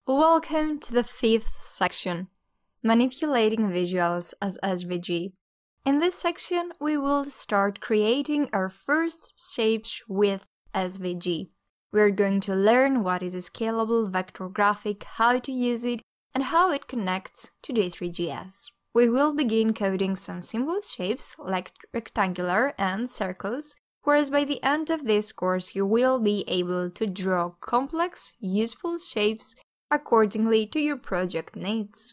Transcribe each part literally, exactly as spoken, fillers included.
Welcome to the fifth section, Manipulating Visuals as S V G. In this section, we will start creating our first shapes with S V G. We're going to learn what is a scalable vector graphic, how to use it, and how it connects to D three dot J S. We will begin coding some simple shapes like rectangular and circles, whereas by the end of this course you will be able to draw complex, useful shapes accordingly to your project needs.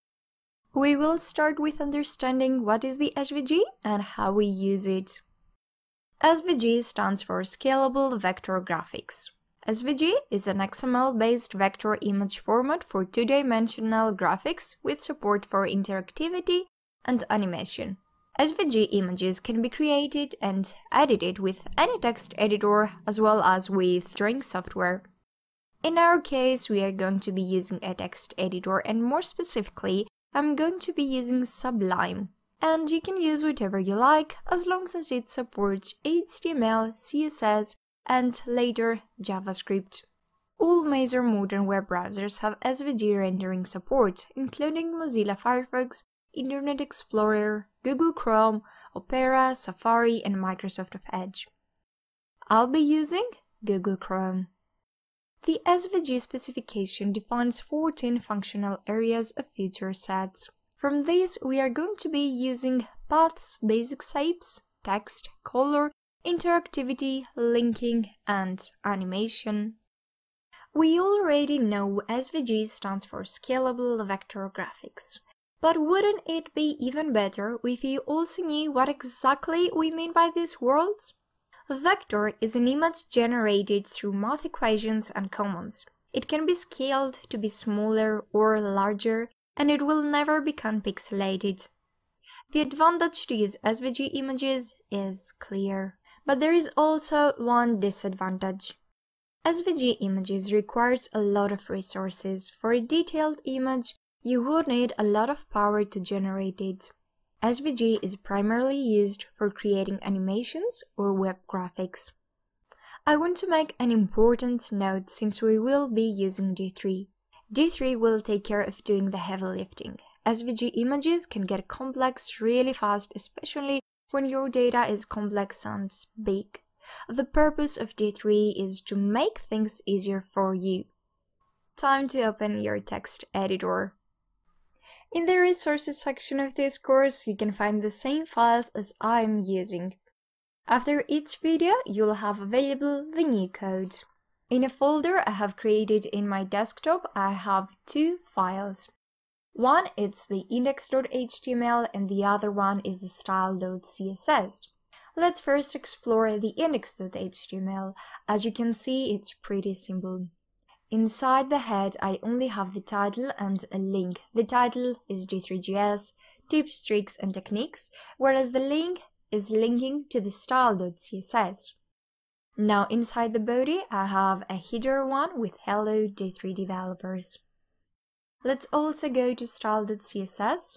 We will start with understanding what is the S V G and how we use it. S V G stands for Scalable Vector Graphics. S V G is an X M L-based vector image format for two-dimensional graphics with support for interactivity and animation. S V G images can be created and edited with any text editor as well as with drawing software. In our case, we are going to be using a text editor, and more specifically, I'm going to be using Sublime. And you can use whatever you like as long as it supports H T M L, C S S, and later JavaScript. All major modern web browsers have S V G rendering support, including Mozilla Firefox, Internet Explorer, Google Chrome, Opera, Safari, and Microsoft Edge. I'll be using Google Chrome. The S V G specification defines fourteen functional areas of feature sets. From these, we are going to be using paths, basic shapes, text, color, interactivity, linking, and animation. We already know S V G stands for Scalable Vector Graphics. But wouldn't it be even better if you also knew what exactly we mean by these words? A vector is an image generated through math equations and commands. It can be scaled to be smaller or larger, and it will never become pixelated. The advantage to use S V G images is clear, but there is also one disadvantage. S V G images requires a lot of resources. For a detailed image, you would need a lot of power to generate it. S V G is primarily used for creating animations or web graphics. I want to make an important note since we will be using D three. D three will take care of doing the heavy lifting. S V G images can get complex really fast, especially when your data is complex and big. The purpose of D three is to make things easier for you. Time to open your text editor. In the resources section of this course, you can find the same files as I'm using. After each video, you'll have available the new code. In a folder I have created in my desktop, I have two files. One is the index dot H T M L and the other one is the style dot C S S. Let's first explore the index dot H T M L. As you can see, it's pretty simple. Inside the head, I only have the title and a link. The title is D three dot J S, tips, tricks, and techniques, whereas the link is linking to the style dot C S S. Now inside the body, I have a header one with Hello D three Developers. Let's also go to style dot C S S,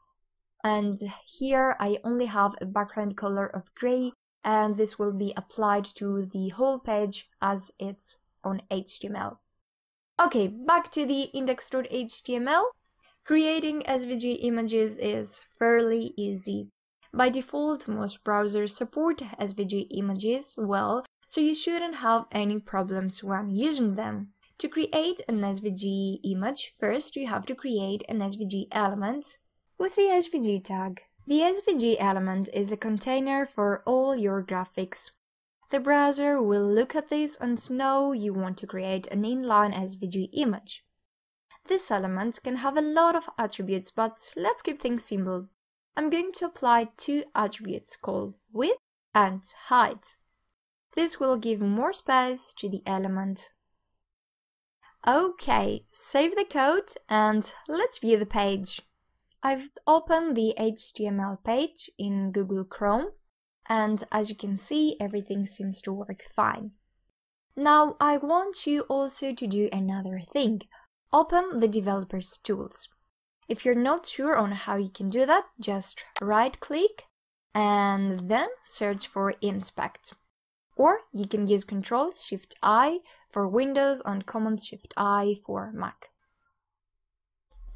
and here I only have a background color of gray, and this will be applied to the whole page as it's on H T M L. Okay, back to the index dot H T M L. Creating S V G images is fairly easy. By default, most browsers support S V G images well, so you shouldn't have any problems when using them. To create an S V G image, first you have to create an S V G element with the S V G tag. The S V G element is a container for all your graphics. The browser will look at this and know you want to create an inline S V G image. This element can have a lot of attributes, but let's keep things simple. I'm going to apply two attributes called width and height. This will give more space to the element. Okay, save the code and let's view the page. I've opened the H T M L page in Google Chrome, and as you can see, everything seems to work fine. Now I want you also to do another thing. Open the developer's tools. If you're not sure on how you can do that, just right click and then search for inspect. Or you can use control shift I for Windows and command shift I for Mac.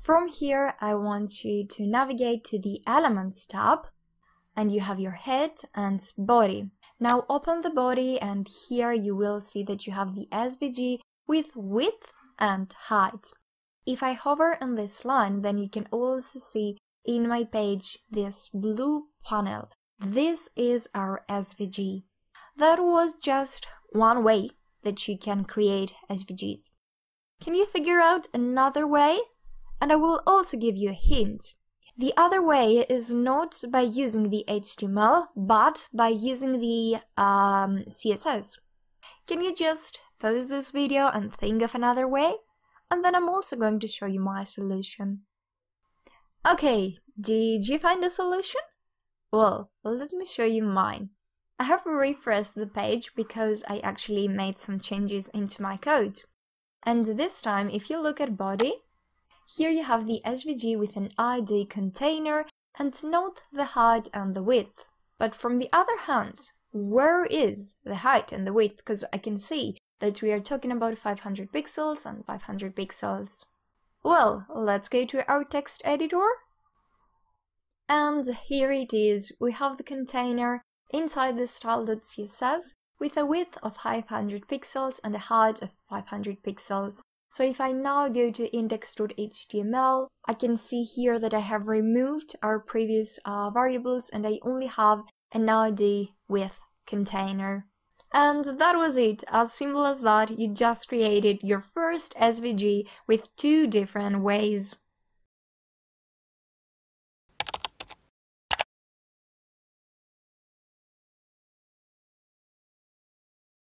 From here, I want you to navigate to the Elements tab, and you have your head and body. Now open the body, and here you will see that you have the S V G with width and height. If I hover on this line, then you can also see in my page this blue panel. This is our S V G. That was just one way that you can create S V Gs. Can you figure out another way? And I will also give you a hint. The other way is not by using the H T M L, but by using the um, C S S. Can you just pause this video and think of another way? And then I'm also going to show you my solution. Okay, did you find a solution? Well, let me show you mine. I have refreshed the page because I actually made some changes into my code. And this time, if you look at body, here you have the S V G with an I D container and note the height and the width. But from the other hand, where is the height and the width? Because I can see that we are talking about five hundred pixels and five hundred pixels. Well, let's go to our text editor. And here it is. We have the container inside the style.css with a width of five hundred pixels and a height of five hundred pixels. So if I now go to index dot H T M L, I can see here that I have removed our previous uh, variables and I only have an I D with container. And that was it. As simple as that, you just created your first S V G with two different ways.